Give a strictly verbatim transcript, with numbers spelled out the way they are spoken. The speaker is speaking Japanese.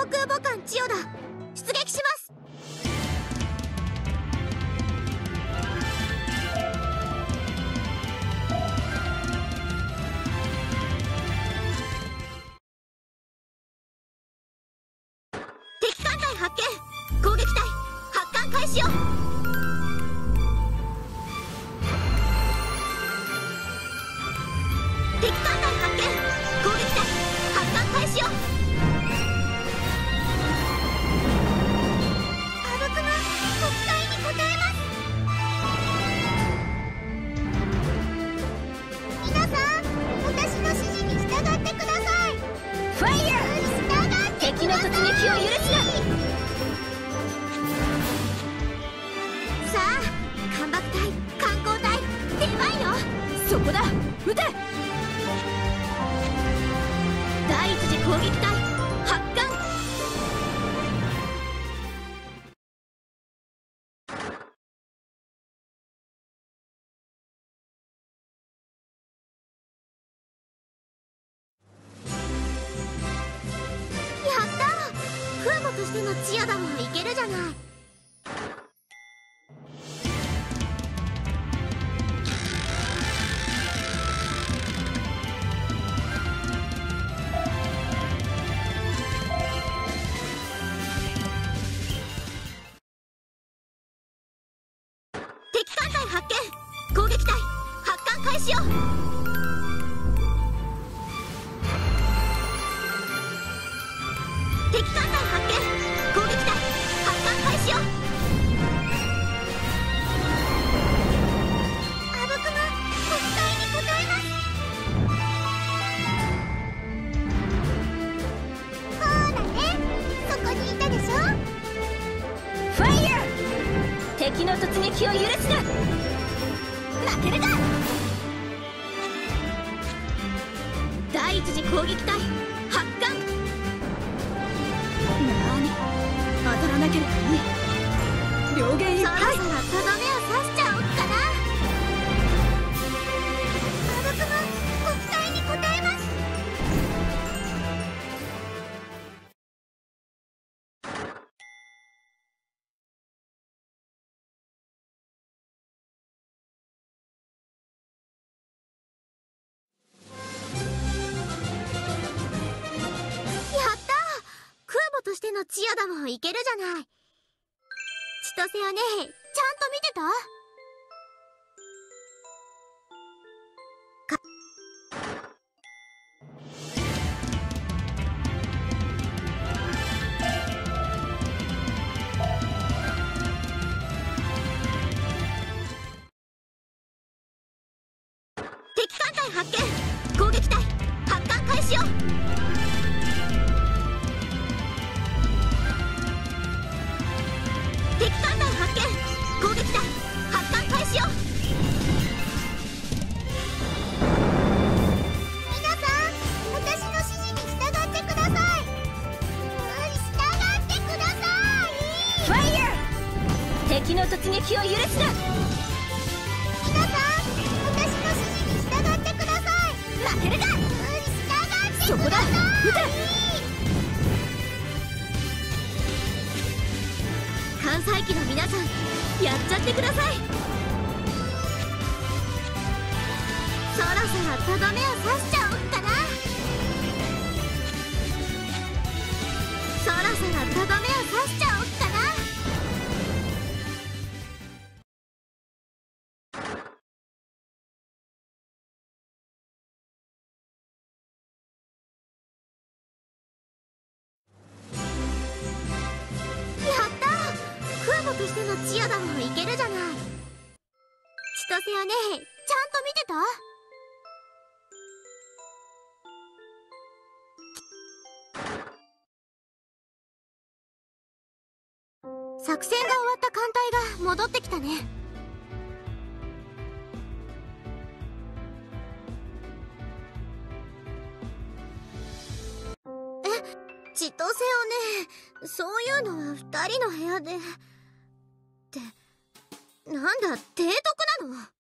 空母艦千代田出撃します。敵艦隊発見。攻撃隊発艦開始よ。敵艦隊発見。攻撃隊発艦開始よ。あぶくま国体に応えます。皆さん、私の指示に従ってください。ファイヤー。従ってください。敵の突撃を許すな。さあ、艦爆隊艦砲隊出番よ。そこだ、撃て。第一次攻撃隊発艦。やったー、空母としての千代田もいけるじゃない。敵艦隊発見。攻撃隊発艦開始よ。敵艦隊発見。攻撃隊発艦開始よ。あぶくま国体に応えます。ほーらね、そこにいたでしょ。ファイヤー。敵の突撃を許すな。負けるな。第一次攻撃隊発艦。なに、当たらなければいい。両舷いっぱい。そろそろとどめを刺しちゃおっかな。あぶくま国体に応えます。としての千代田もいけるじゃない。千歳よね、ちゃんと見てた？か敵艦隊発見。攻撃隊発艦開始よ。敵艦隊発見。攻撃隊発艦開始よ。皆さん、私の指示に従ってください。うん、従ってください。ファイヤー。敵の突撃を許すな。皆さん、私の指示に従ってください。負けるな。うん、従ってください。そこだ、撃て。関西機の皆さん、やっちゃってください。そろそろとどめを刺しちゃおっかな。そろそろとどめを刺しちゃおっかな。空母としての千代田もいけるじゃない。千歳よね、ちゃんと見てた？作戦が終わった艦隊が戻ってきたね。え、千歳よね、そういうのは二人の部屋で。って、なんだ、提督なの？